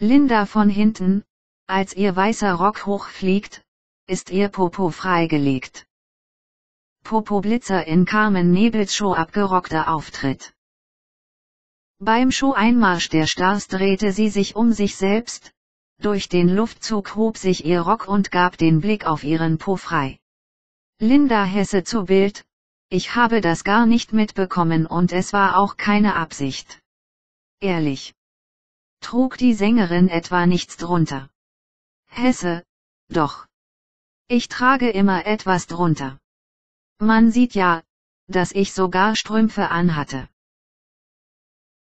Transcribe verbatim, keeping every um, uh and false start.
Linda von hinten, als ihr weißer Rock hochfliegt, ist ihr Popo freigelegt. Popo-Blitzer in Carmen Nebels Show abgerockter Auftritt. Beim Show-Einmarsch der Stars drehte sie sich um sich selbst, durch den Luftzug hob sich ihr Rock und gab den Blick auf ihren Po frei. Linda Hesse zu Bild: Ich habe das gar nicht mitbekommen und es war auch keine Absicht. Ehrlich. Trug die Sängerin etwa nichts drunter? Hesse: Doch. Ich trage immer etwas drunter. Man sieht ja, dass ich sogar Strümpfe anhatte.